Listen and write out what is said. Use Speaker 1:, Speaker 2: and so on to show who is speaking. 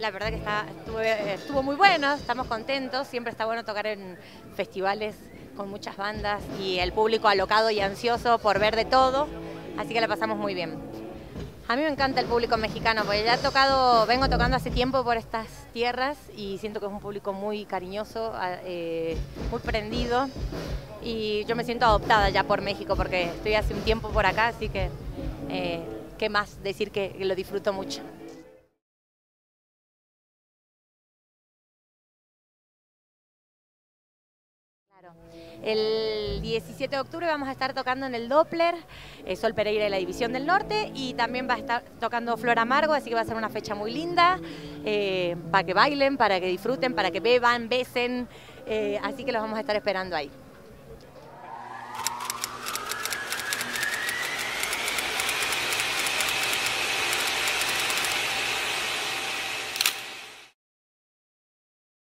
Speaker 1: la verdad que estuvo muy bueno, estamos contentos, siempre está bueno tocar en festivales con muchas bandas y el público alocado y ansioso por ver de todo, así que la pasamos muy bien. A mí me encanta el público mexicano, porque ya vengo tocando hace tiempo por estas tierras y siento que es un público muy cariñoso, muy prendido, y yo me siento adoptada ya por México porque estoy hace un tiempo por acá, así que qué más decir que lo disfruto mucho. Claro. El 17 de octubre vamos a estar tocando en el Doppler, Sol Pereira de la División del Norte, y también va a estar tocando Flor Amargo, así que va a ser una fecha muy linda, para que bailen, para que disfruten, para que beban, besen, así que los vamos a estar esperando ahí.